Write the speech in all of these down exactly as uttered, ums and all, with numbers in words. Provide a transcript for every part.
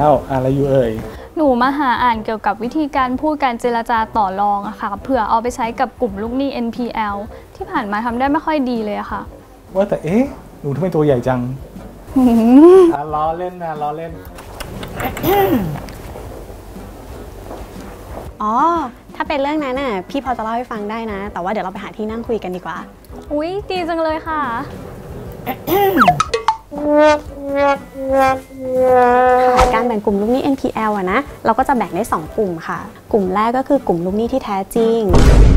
แล้วอะไรอยู่เอ่ยหนูมาหาอ่านเกี่ยวกับวิธีการพูดการเจรจาต่อรองอะค่ะเผื่อเอาไปใช้กับกลุ่มลูกหนี้ เอ็น พี แอล ที่ผ่านมาทำได้ไม่ค่อยดีเลยอะค่ะว่าแต่เอ๊ะหนูทำไมตัวใหญ่จัง ล้อเล่นนะล้อเล่นอ๋อถ้าเป็นเรื่องนั้นน่ะพี่พอจะเล่าให้ฟังได้นะแต่ว่าเดี๋ยวเราไปหาที่นั่งคุยกันดีกว่าอุ๊ยดีจังเลยค่ะค่ะการแบ่งกลุ่มลูกหนี้ เอ็น พี แอล อะนะเราก็จะแบ่งได้สองกลุ่มค่ะกลุ่มแรกก็คือกลุ่มลูกหนี้ที่แท้จริง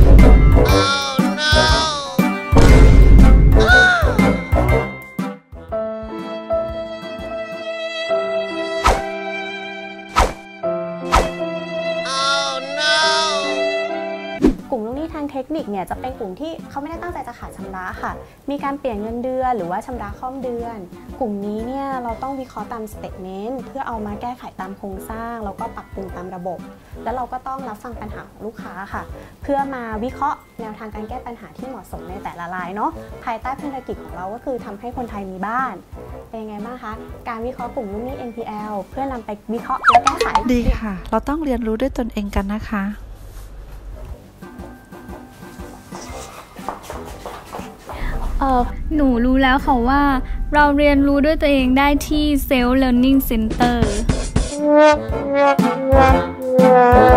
กลุ่มลูกหนี้ทางเทคนิคเนี่ยจะเป็นกลุ่มที่เขาไม่ได้ตั้งใจจะขาดชำระค่ะมีการเปลี่ยนเงินเดือนหรือว่าชำระข้อมเดือนกลุ่มนี้เนี่ยเราต้องวิเคราะห์ตามสเตทเมนต์เพื่อเอามาแก้ไขตามโครงสร้างแล้วก็ปรับปรุงตามระบบแล้วเราก็ต้องรับฟังปัญหาของลูกค้าค่ะเพื่อมาวิเคราะห์แนวทางการแก้ปัญหาที่เหมาะสมในแต่ละรายเนาะภายใต้ภารกิจของเราก็คือทำให้คนไทยมีบ้านเป็นยังไงบ้างคะการวิเคราะห์กลุ่มลูกหนี้ เอ็น พี แอล เพื่อนำไปวิเคราะห์และแก้ไขดีค่ะเราต้องเรียนรู้ด้วยตนเองกันนะคะเออหนูรู้แล้วค่ะว่าเราเรียนรู้ด้วยตัวเองได้ที่ Self Learning Center